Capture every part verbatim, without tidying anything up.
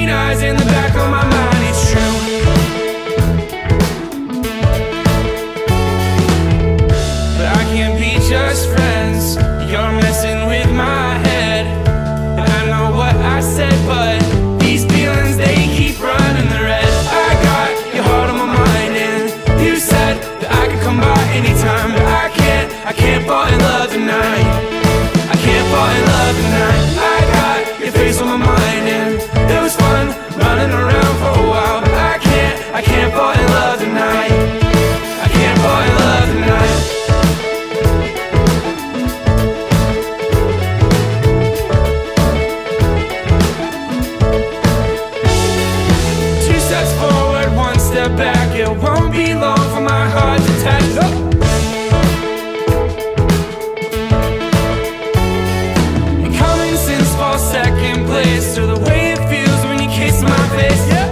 green eyes in the back of my mind, it's true. But I can't be just friends. You're messing with my head, and I know what I said, but these feelings, they keep running the red. I got your heart on my mind, and you said that I could come by anytime, but I can't, I can't fall in love tonight. I can't fall in love tonight. I got your face on my mind, and it was fun running around for a while, but I can't, I can't fall in love tonight. I can't fall in love tonight. Two steps forward, one step back. It won't be long for my heart to touch. Second place to the way it feels when you kiss my face, yeah.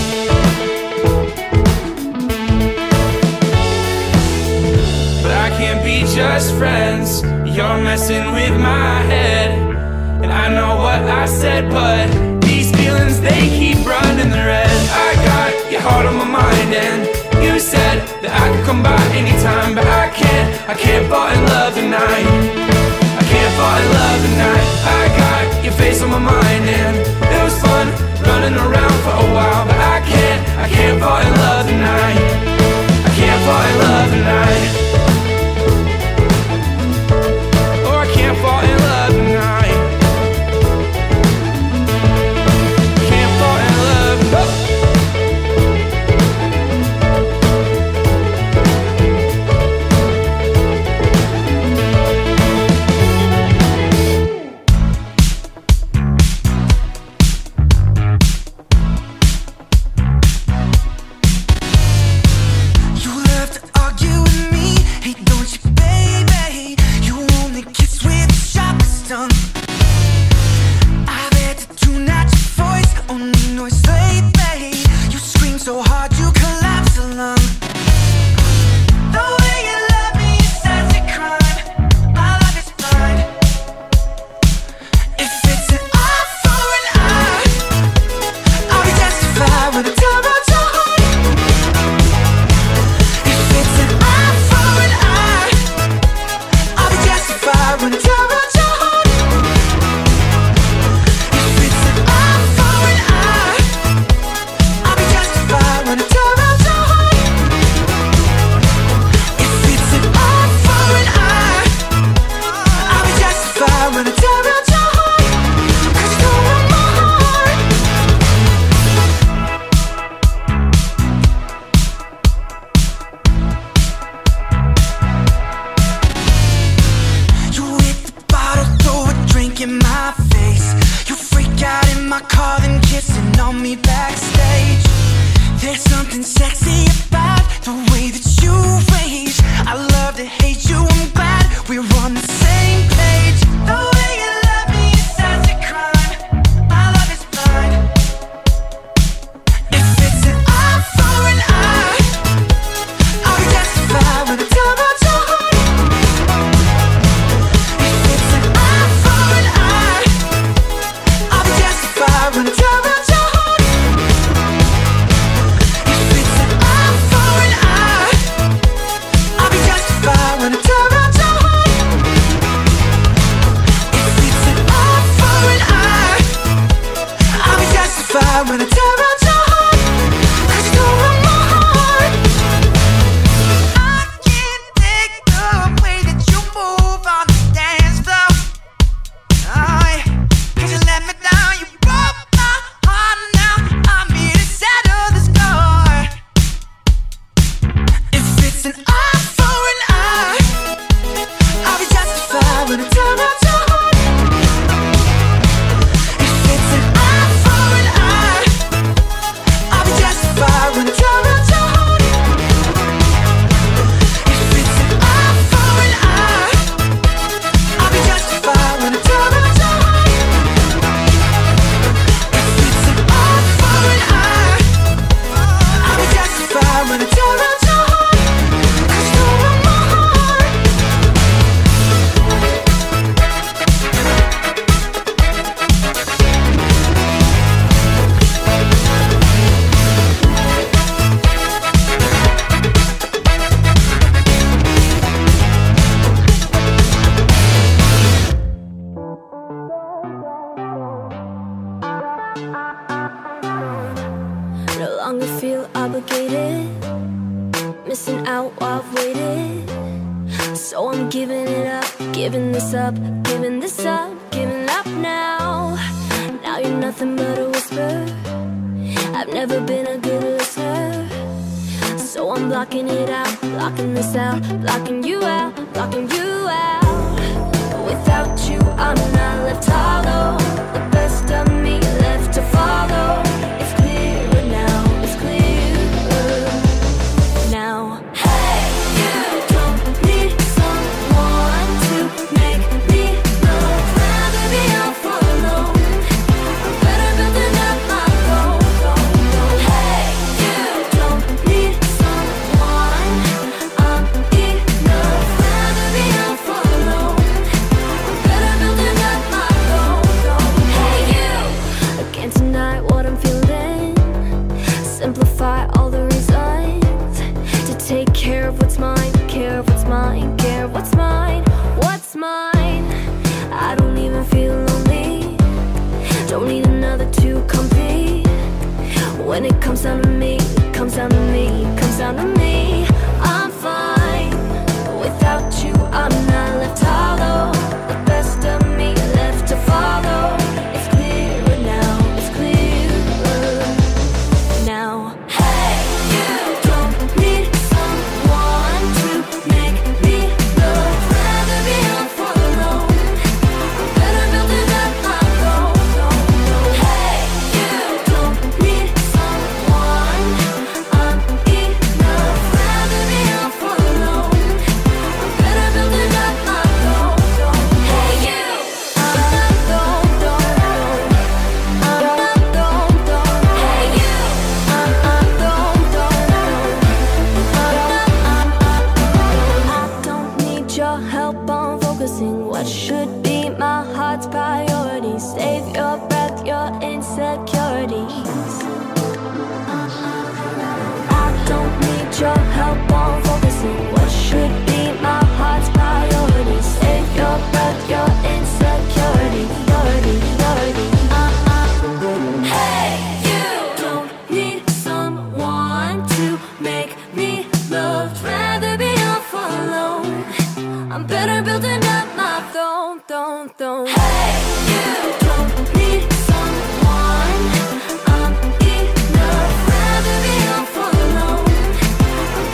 But I can't be just friends. You're messing with my head, and I know what I said, but these feelings, they keep running the red. I got your heart on my mind, and you said that I could come by anytime, but I can't, I can't fall in love tonight. I can't fall in love tonight. I got your face on my mind, and it was fun running around for a while, but I can't, I can't fall in love tonight. I can't fall in love tonight. Oh, I can't fall in love tonight. Can't fall in love. Oh. longer feel obligated, missing out while I've waited. So I'm giving it up, giving this up, giving this up, giving up now. Now you're nothing but a whisper. I've never been a good listener, so I'm blocking it out, blocking this out, blocking you out, blocking you out. Without you, I'm not left hollow. The best of me left to follow. It's clearer now, it's clearer now. Hey, you don't need someone to make me love. Rather be out for alone. I'm better building up my own. Hey, you don't need someone. I'm enough. Rather be out for alone. I'm better building up my own. Hey, you, I can't deny what I'm feeling. Simplify all the reasons to take care of what's mine, care of what's mine, care of what's mine, what's mine. I don't even feel lonely, don't need another to compete. When it comes down to me, it comes down to me, it comes down to me, I'm fine. Without you, I'm not left hollow. The best of me left to follow. It's clearer now, it's clearer now. Hey, you don't need someone to make me love. Rather be out for alone. I'm better building up my own. Hey, you don't need someone. I'm enough. Rather be out for alone. I'm better building up my own. Hey, you, I'm not don't don't. I'm not don't don't. Hey, you, I'm not don't don't. I don't need your help on focusing what should be my heart's priority. Save your breath, your insecurities. I don't need your help on focusing what should be my heart's priority. Save your breath, your insecurities. Hey, you don't need someone to make me love. Rather be out for alone. I'm better building up my throne, throne, throne. Hey, you don't need someone. I'm enough. Rather be out for alone. I'm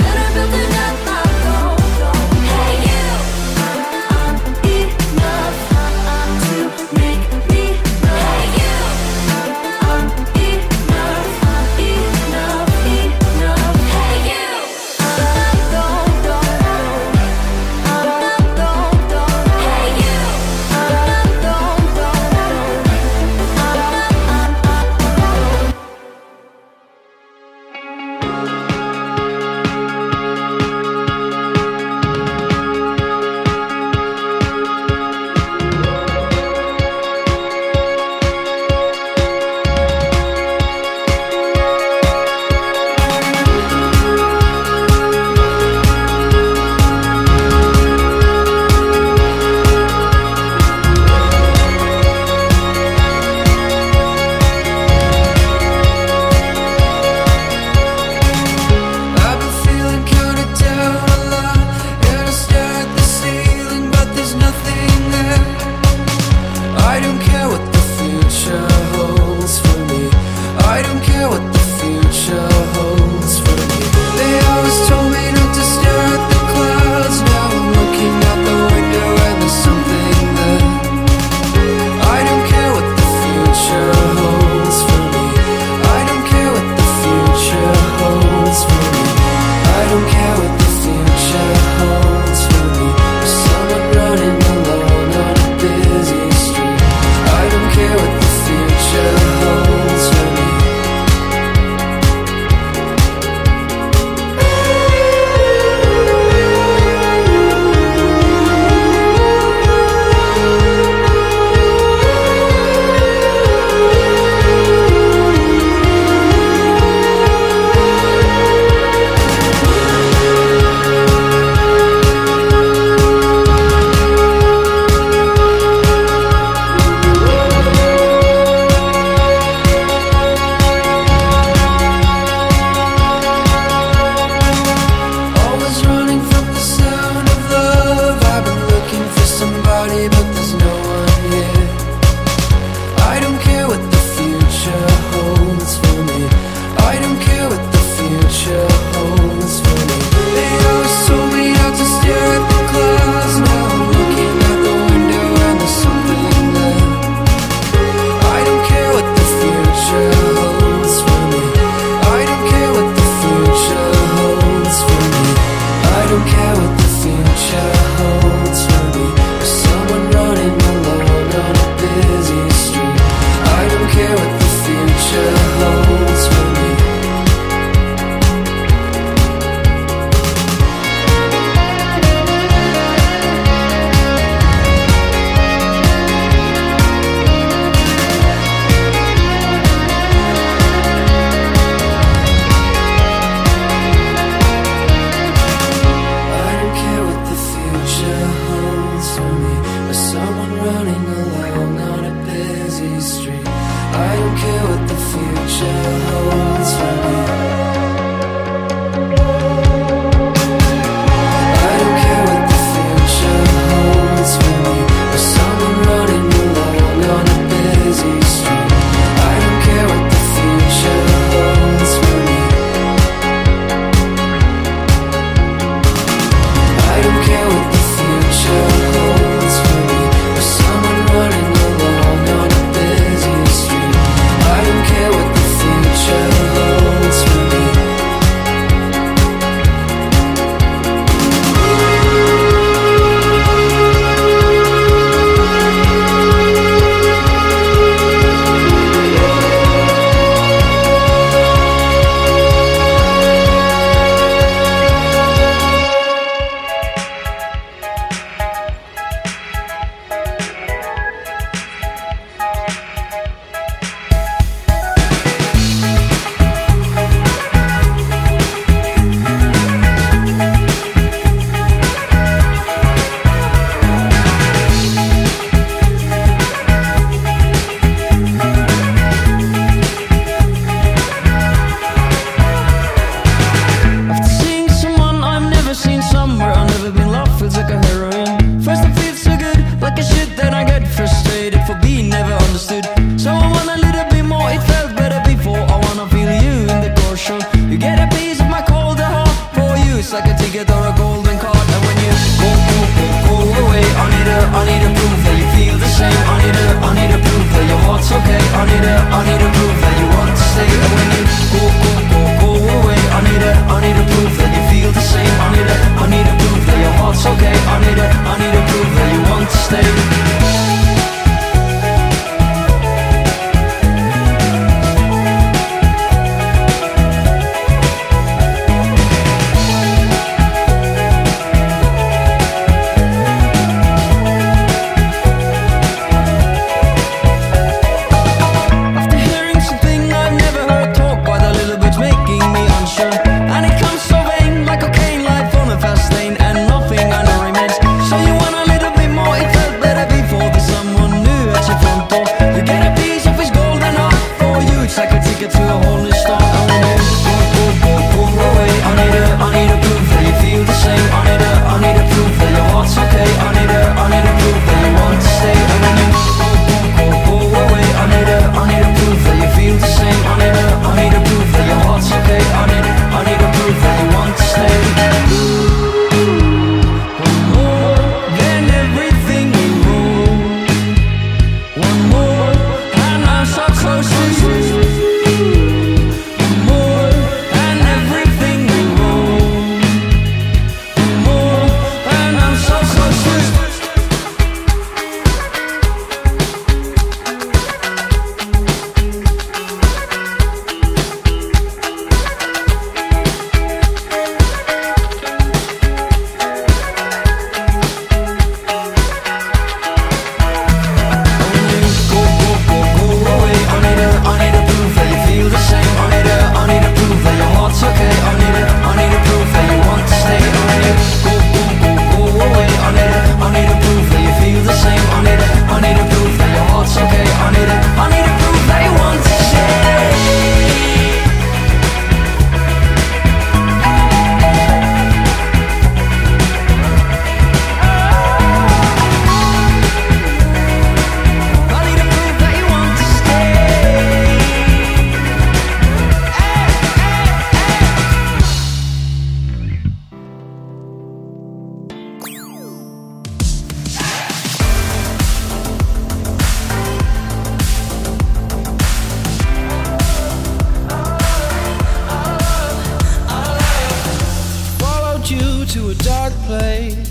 to a dark place.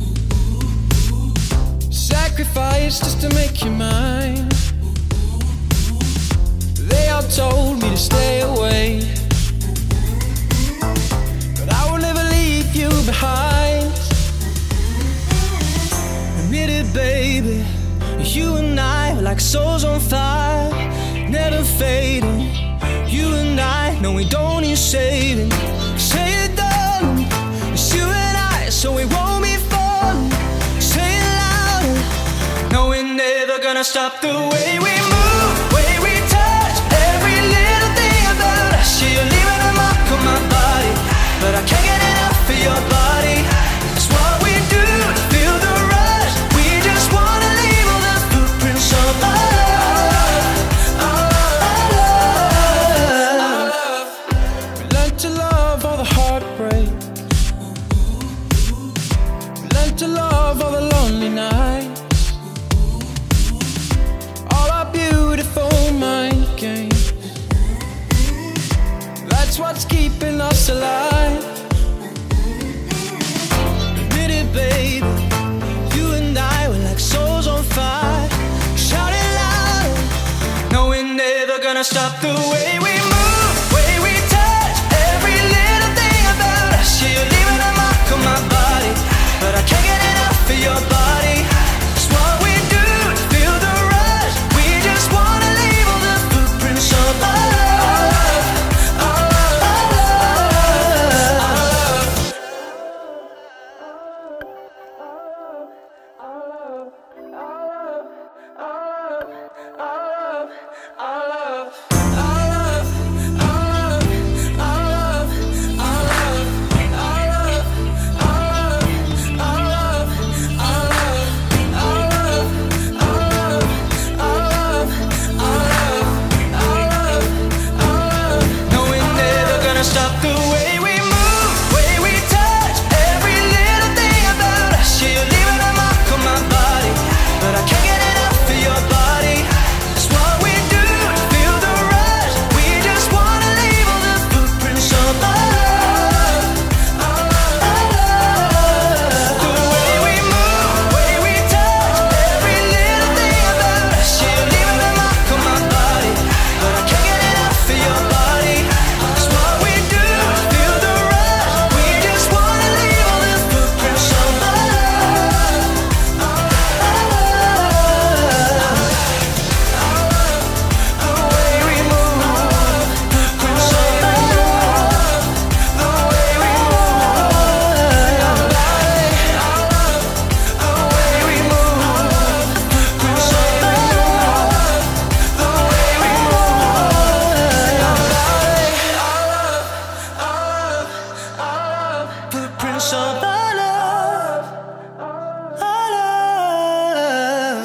Sacrifice just to make you mine. They all told me to stay away, but I will never leave you behind. Admit it, baby, you and I are like souls on fire, never fading. You and I know we don't need saving. Say it, darling, it's you and I, so we won't be falling. Say it louder. No, we're never gonna stop the way we move, way we touch, every little thing about us. Yeah, you're leaving a mark on my body, but I can't get enough of your body. It's what we do to feel the rush. We just wanna leave all the footprints of love, our love, our love. We learn to love all the heartbreak. We learn to love all the lonely nights, all our beautiful mind games. That's what's keeping us alive. Admit it, baby, you and I were like souls on fire. Shout it loud. No, we're never gonna stop the way we move, way we touch, every little thing about us. Yeah, you're leaving a mark on my body, but I can't get enough of your body. It's what we do to feel the rush. We just wanna leave all the footprints of love, our love, our love. No, we're never gonna stop the way we move, way we touch, every little thing about us. Yeah, you're leaving a mark on my body, but I can't get enough of your body. It's what we do to feel the rush. We just wanna leave all the footprints of love, our love. The way we move, way we touch, every little thing about us. Yeah, you're leaving a mark on my body, but I can't get enough of your body. It's what we do to feel the rush. We just wanna leave all the footprints of love, our love. The way we move, footprints of love. The way we move, our body, our love. The way we move, footprints of love. The way we move, our body, our love, our love, our love. Footprints of love, our love.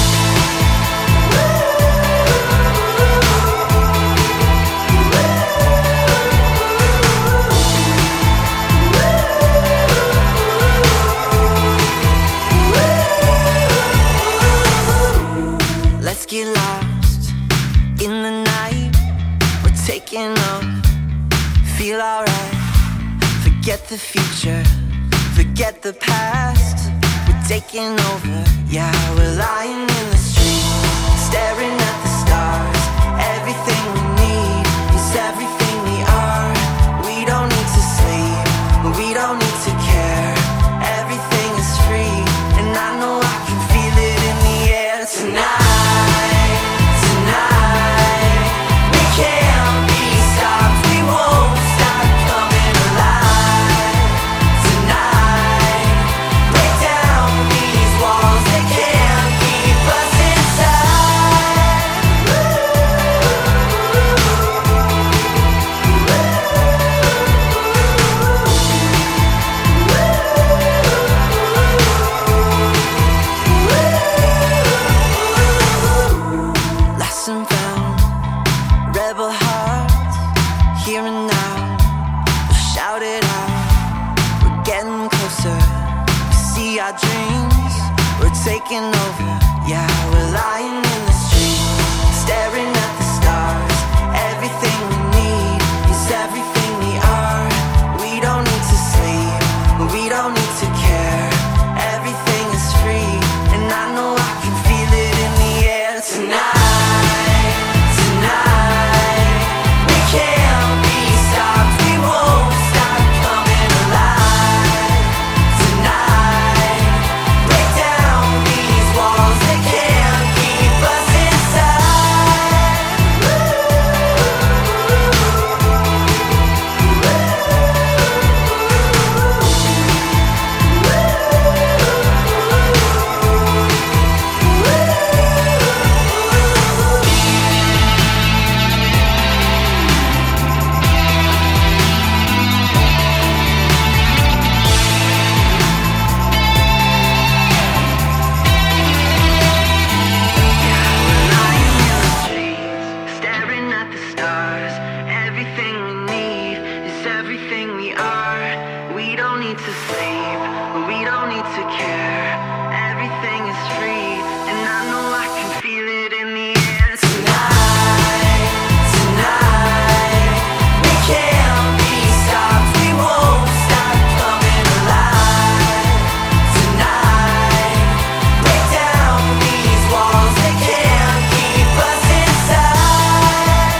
Let's get lost in the night. We're taking off, feel alright. Forget the future, forget the past. We're taking over, yeah, we're lying in the street, staring at the stars. Everything we need is everything we are. We don't need to sleep, we don't need to care. Everything is free, and I know I can feel it in the air tonight, tonight. We can't be stopped, we won't stop coming alive tonight. Break down these walls, they can't keep us inside. Lost and found, rebel hearts, here and now. We'll shout it out, we're getting closer. We see our dreams, we're taking over. Yeah, we're lying in the street, staring at the stars. Everything we need is everything we are. We don't need to sleep, we don't to sleep, we don't need to care. Everything is free, and I know I can feel it in the air. Tonight, tonight, we can't be stopped, we won't stop coming alive. Tonight, break down these walls that can't keep us inside.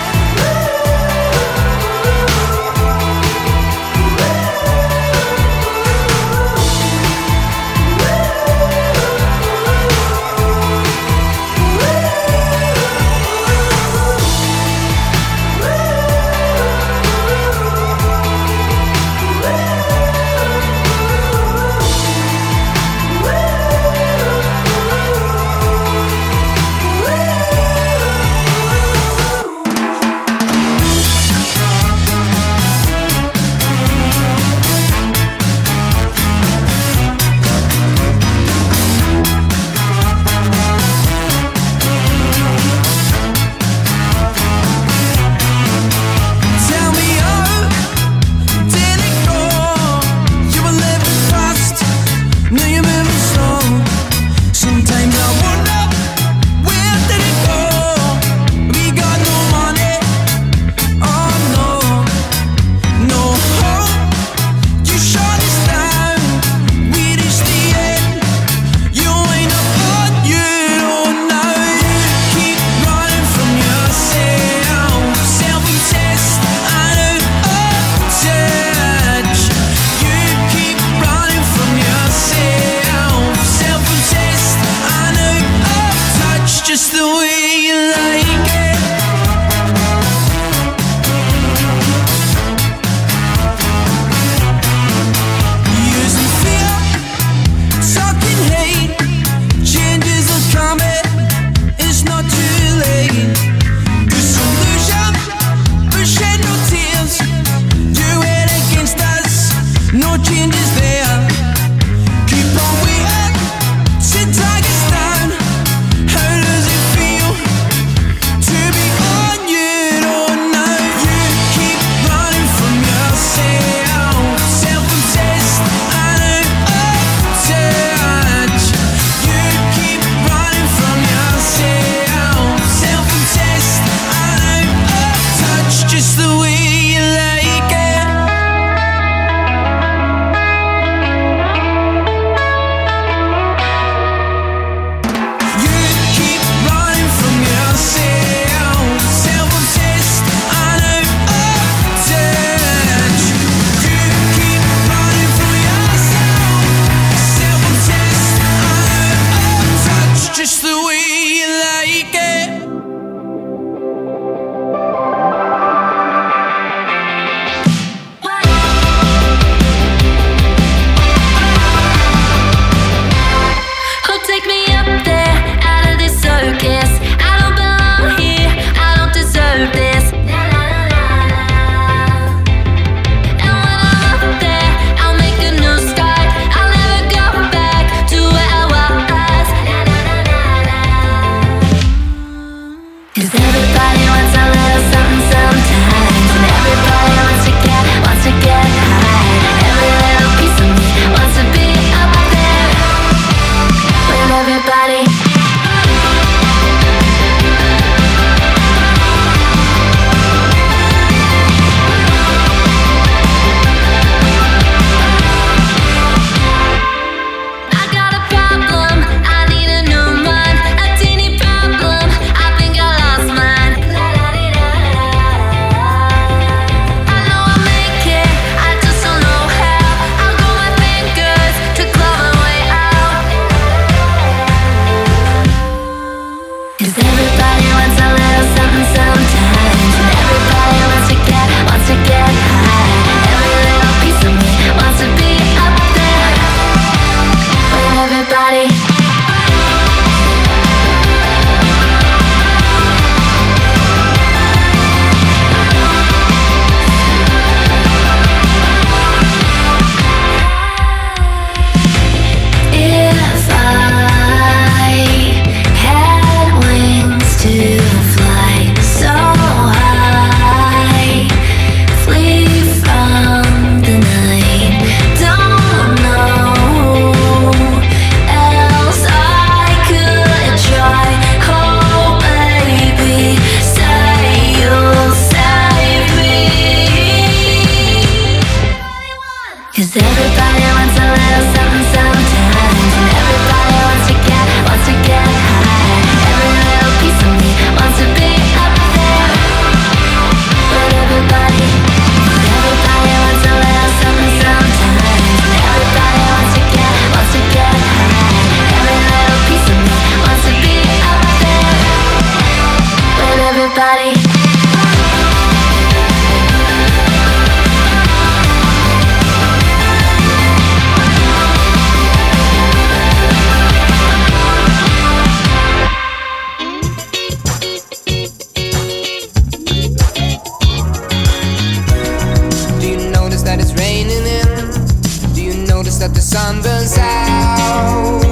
sun burns out.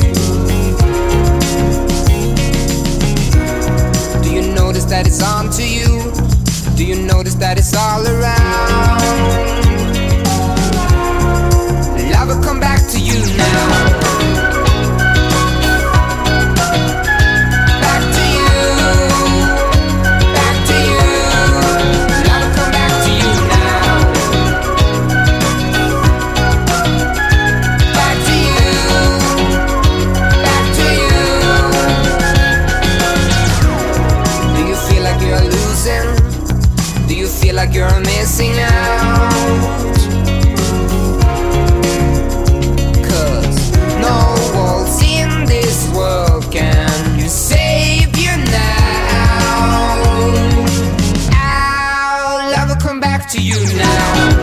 Do you notice that it's on to you? Do you notice that it's all around? Love will come back to you now. Like you're missing out, 'cause no walls in this world can save you now. Our love will come back to you now.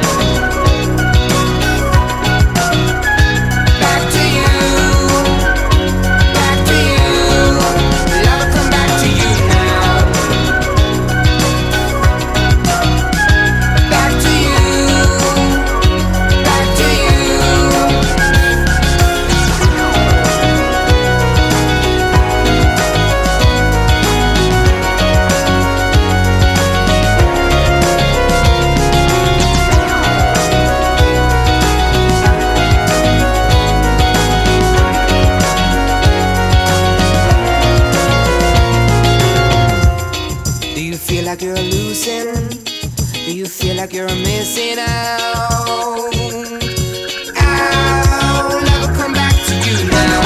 Like you're losing? Do you feel like you're missing out? I'll never come back to you now.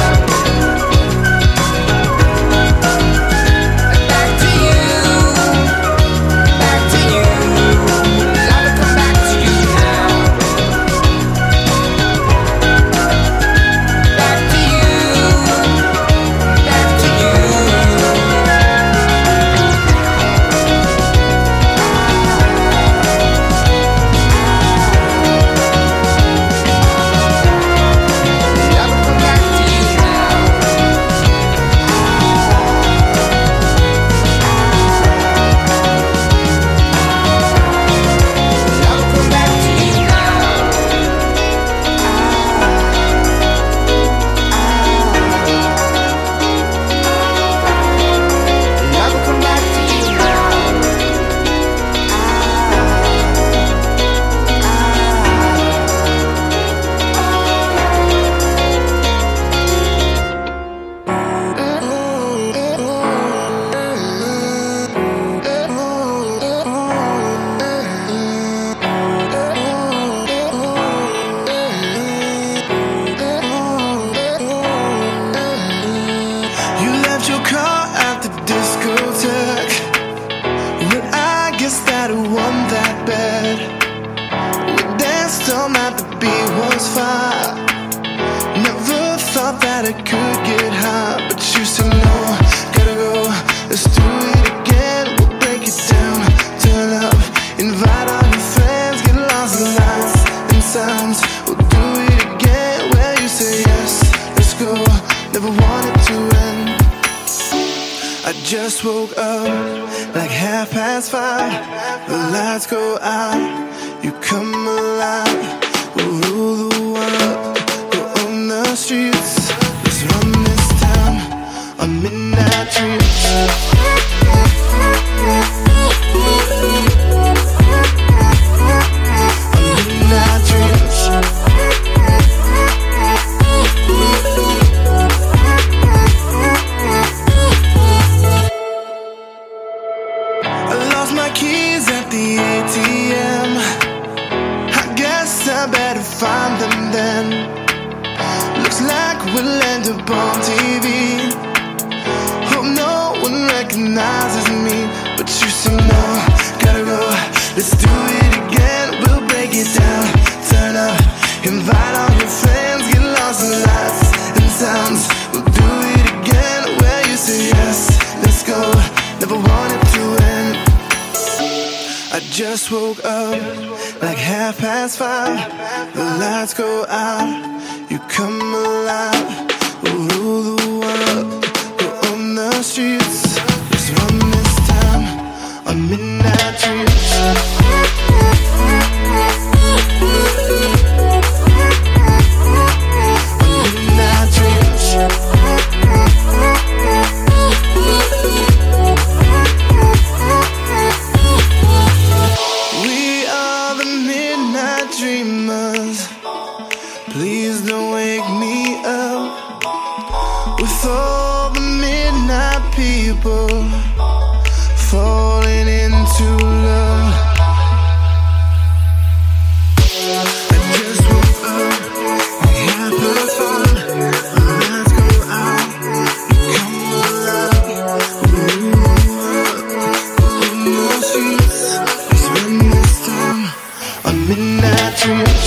Back to you, back to you. I'll never come back to you now. Back to you, back to you. Just woke up like half past five. The lights go out, you come alive. We'll rule the world, go on the streets. Let's run this town on midnight trips. On midnight trips. Keys at the A T M. I guess I better find them then. Looks like we'll end up on T V. Hope no one recognizes me, but you say no, gotta go. Let's do it again, we'll break it down. Turn up, invite all your friends, get lost in lights and sounds. We'll do it again, where you say yes. Let's go, never wanted to end. I just woke up like half past five. The lights go out, you come alive. We'll rule the world, go on the streets. Let's run this town on midnight trips. dreamers, please don't wake me up with all the midnight people falling into love. I just woke up, we had the fun, our lights go out, you come alive, we move up, in the streets, we spend this time on midnight trips.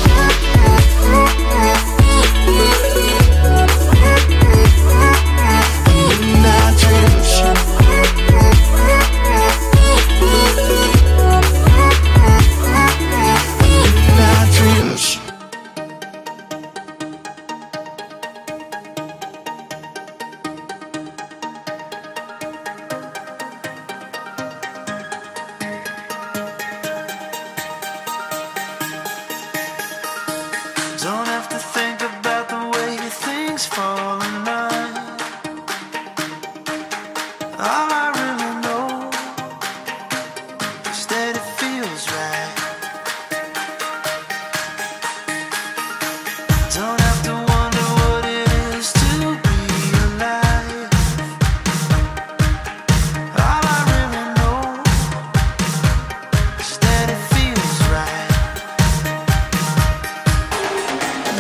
Don't have to think about the way things fall in line. All I really know is that it feels right. Don't have to wonder what it is to be alive. All I really know is that it feels right.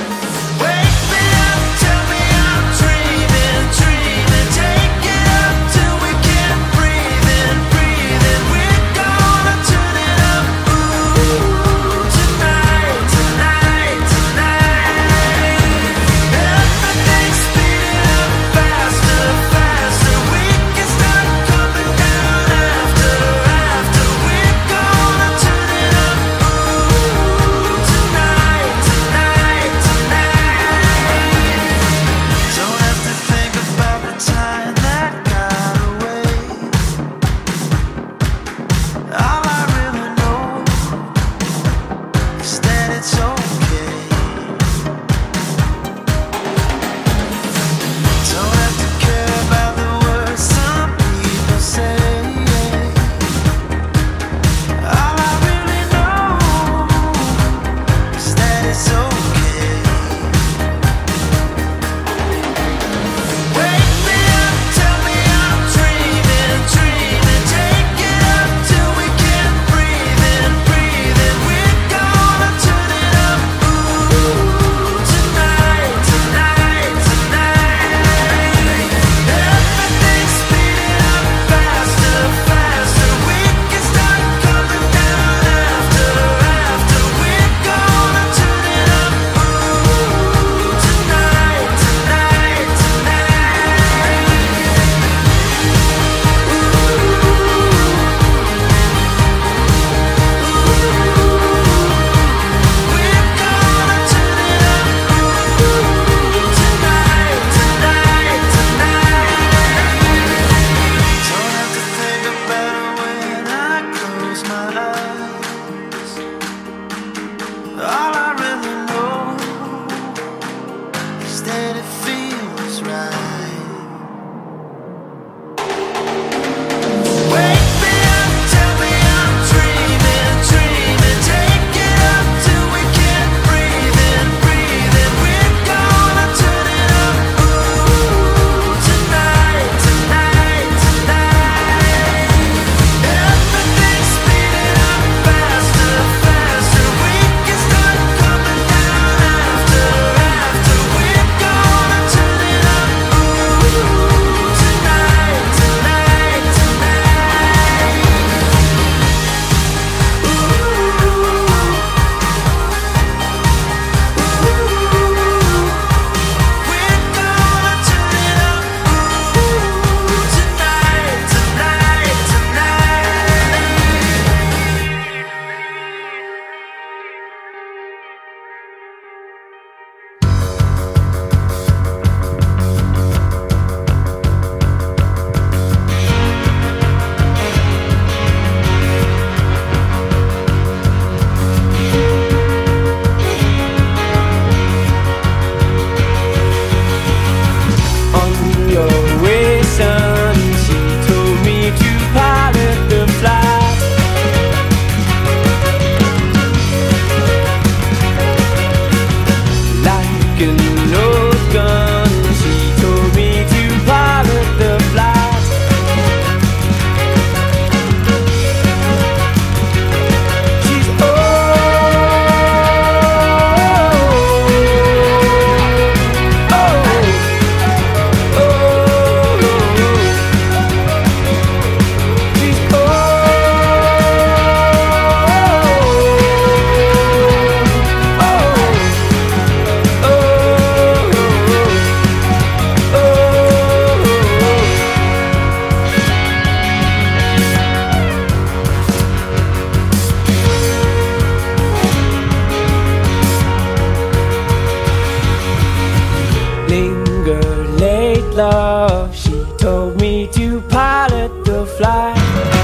love. She told me to pilot the flight.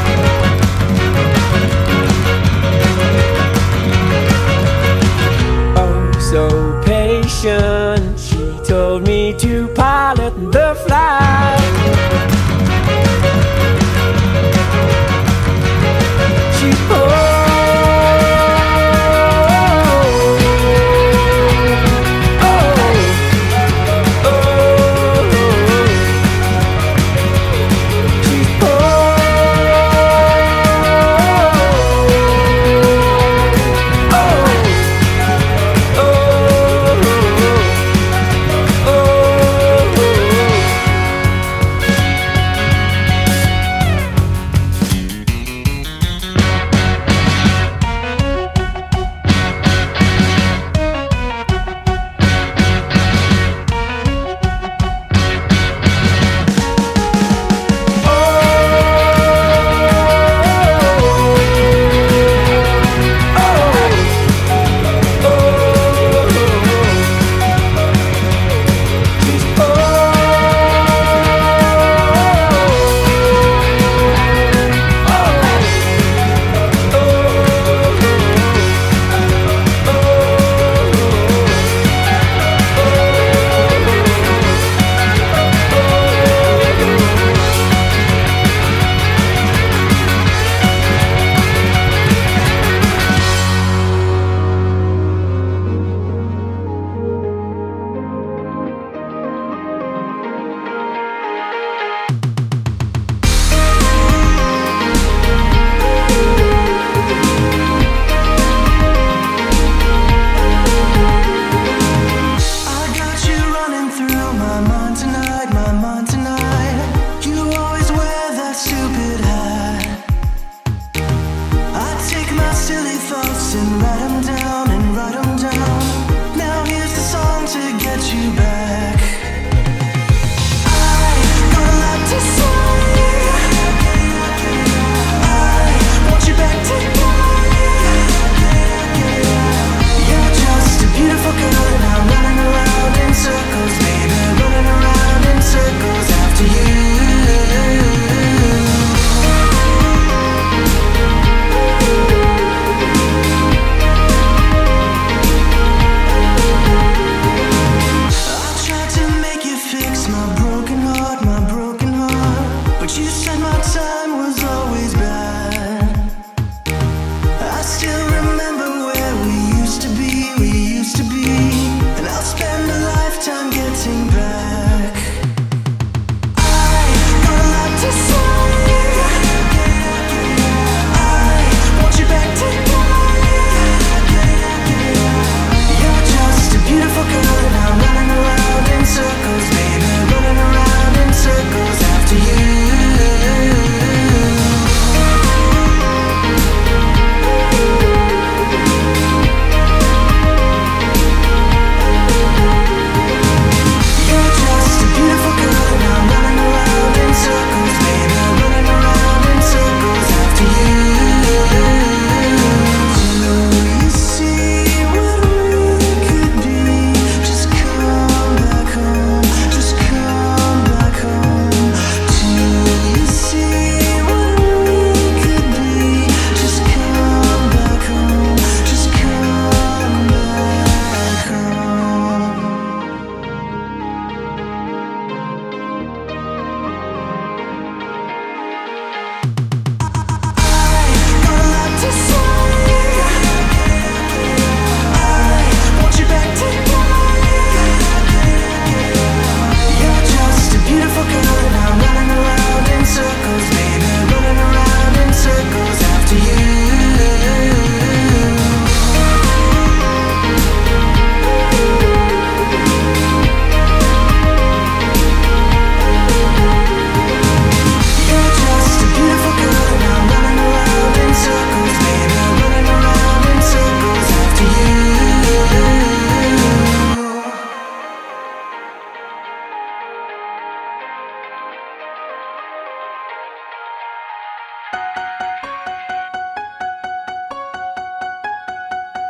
Oh, so patient. She told me to pilot the flight. She oh,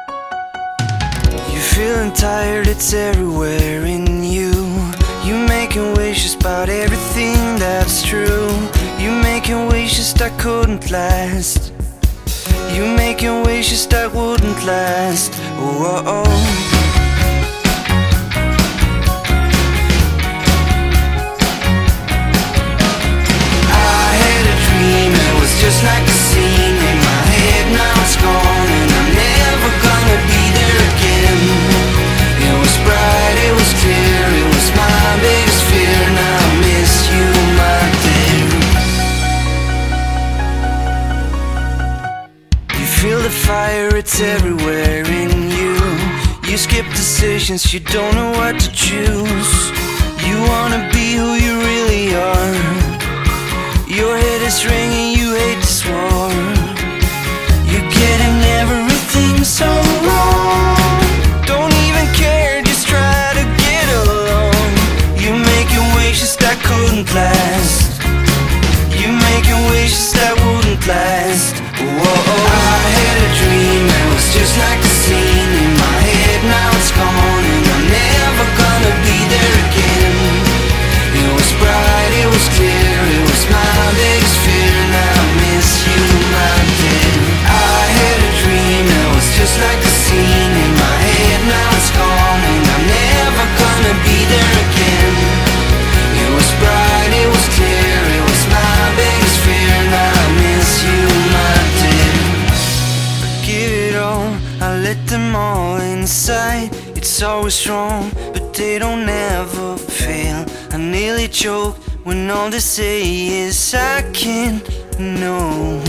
Feeling tired, it's everywhere in you. You make making wishes about everything that's true. You making wishes that couldn't last. You making wishes that wouldn't last. Oh, oh, oh. Just like a scene in my head, now it's gone, and I'm never gonna be there again. It was bright, it was clear, it was my biggest fear. Now I miss you, my dear. You feel the fire, it's everywhere in you. You skip decisions, you don't know what to choose. You wanna be who you really are. Your head is ringing, you hate this war. You're getting everything so wrong. Don't even care, just try to get along. You're making wishes that couldn't last. You're making wishes that wouldn't last. Whoa, I had a dream that was just like a scene in my head. Now it's gone, and I'm never gonna be there again. It was bright, it was clear, it was my biggest fear. Now I miss you, my dear. I had a dream that was just like a scene in my head. Now it's gone, and I'm never gonna be there again. It was bright, it was clear, it was my biggest fear. Now I miss you, my dear. Give it all, I let them all inside. It's always wrong, but they don't ever fail. I nearly choke when all they say is I can't, no.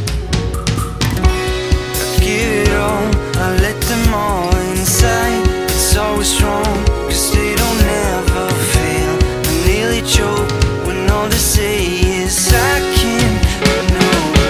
I give it all, I let them all inside. It's always wrong, cause they don't ever fail. I nearly choke when all they say is I can't, no.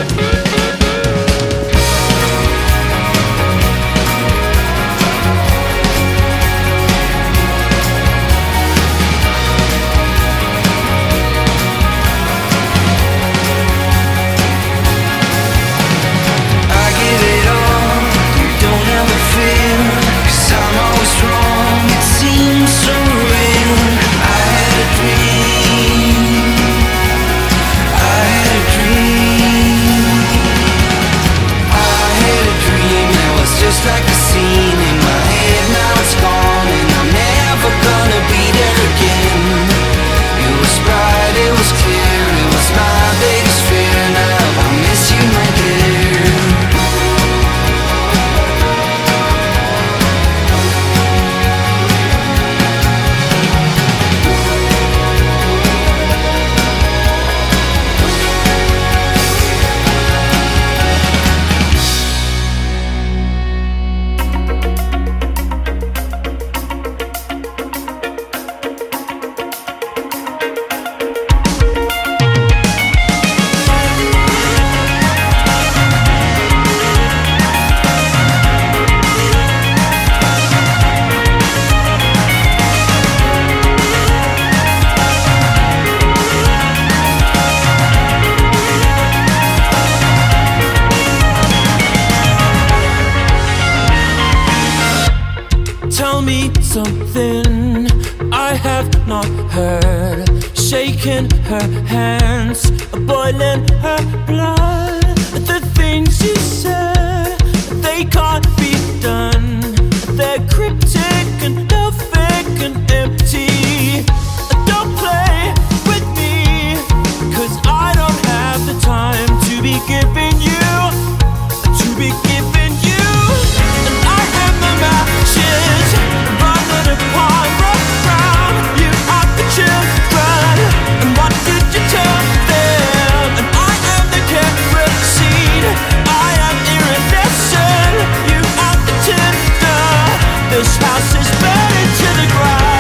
Just like a scene in my head, now it's gone, and I'm never gonna be there again. It was bright, it was clear, it was my biggest fear. Now I miss you, my dear. Tell me something I have not heard. Shaking her hands, boiling her blood. The things you said, they can't be done. They're cryptic and they're fake and empty. Don't play with me, cause I don't have the time to be giving you, to be giving you. And I am the matches running upon rough ground. You are the children, and what did you tell them? And I am the kerosene, I am iridescent. You are the tinder, this house is buried to the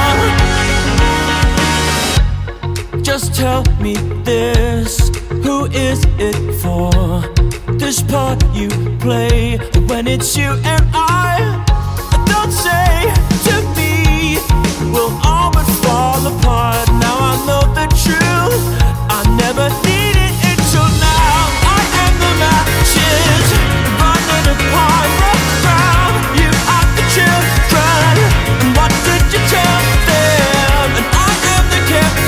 ground. Just tell me this, who is it for? This part you play when it's you and I. Don't say to me, we'll all but fall apart. Now I know the truth, I never needed it till now. I am the matches running upon rough ground. You are the children, and what did you tell them? And I am the kid.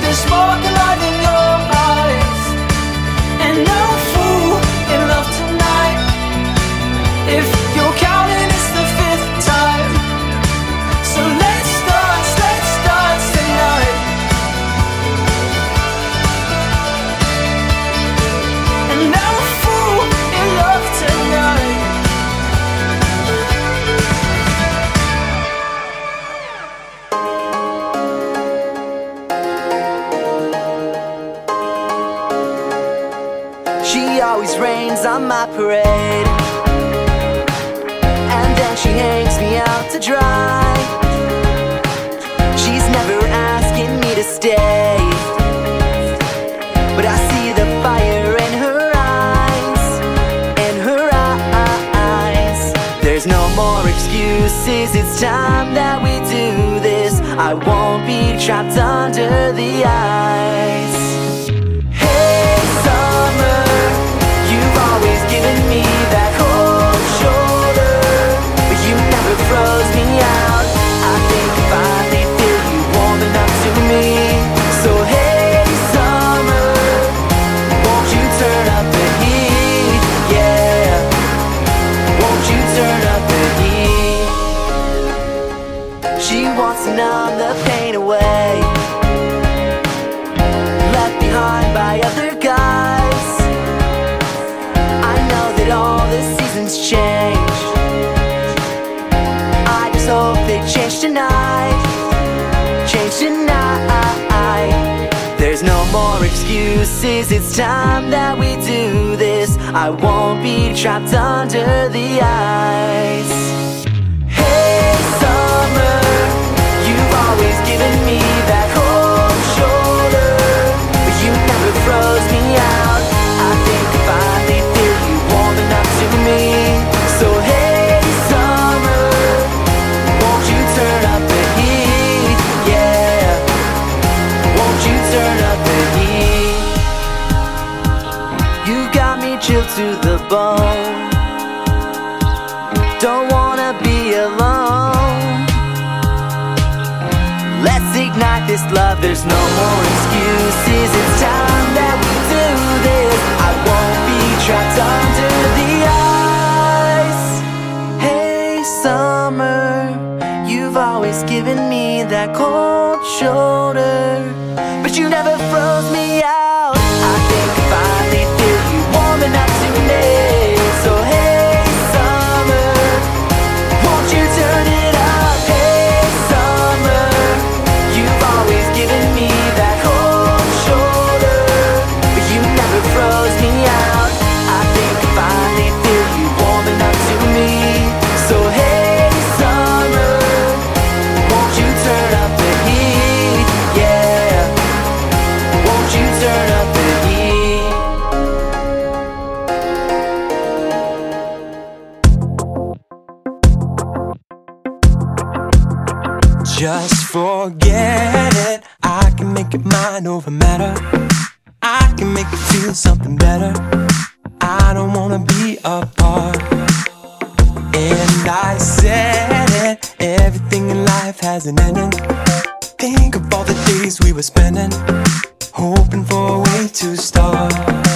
the spark alive in your eyes. And no fool in love tonight. If you're counting, it's the fifth time. So let's dance, let's dance tonight. And no fool in love tonight. She always rains on my parade, and then she hangs me out to dry. She's never asking me to stay, but I see the fire in her eyes, in her eyes. There's no more excuses, it's time that we do this. I won't be trapped under the ice. Hey summer, you've always given me that cold shoulder, but you never froze me out. I think I finally feel you warming up to me. So hey summer, won't you turn up the heat? Yeah, won't you turn up the heat? She wants to numb the pain away, left behind by other guys. I know that all the seasons change, I just hope they change tonight, change tonight. There's no more excuses, it's time that we do this. I won't be trapped under the ice. Hey summer, you've always given me that cold shoulder, but you never froze me out. I think I finally feel you warming up to me. So hey summer, won't you turn up the heat? Yeah, won't you turn up the heat? You got me chilled to the bone, don't wanna be alone. Let's ignite this love, there's no more excuses. It's time that we do this. I won't be trapped under the ice. Hey summer, you've always given me that cold shoulder, but you never froze me out. I think I finally feel you warming up to me. So hey summer, won't you turn it up? Hey summer, you've always given me that cold shoulder, but you never froze me out. I think I finally feel you warming up to me. So hey summer, won't you turn up the heat? Yeah, won't you turn up the heat? Just forget it, I can make it mine over matter. I can make it feel something better. I don't wanna be apart. And I said it, everything in life has an ending. Think of all the days we were spending, hoping for a way to start.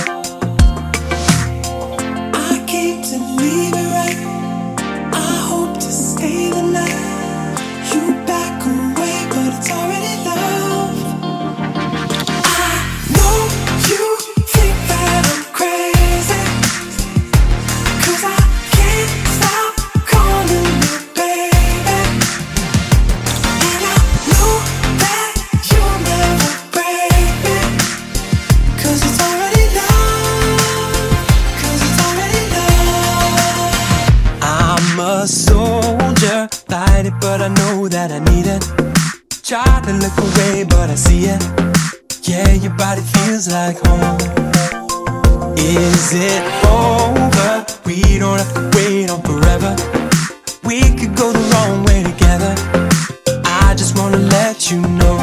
I came to leave it right, I hope to stay the night. You back away, but it's already love. I know you think that I'm crazy, 'cause I can't stop calling you baby. And I know that you'll never break me, 'cause it's already love, 'cause it's already love. I'm a soldier, fight it, but I know that I need it. Try to look away, but I see it. Yeah, your body feels like home. Is it over? We don't have to wait on forever. We could go the wrong way together. I just wanna let you know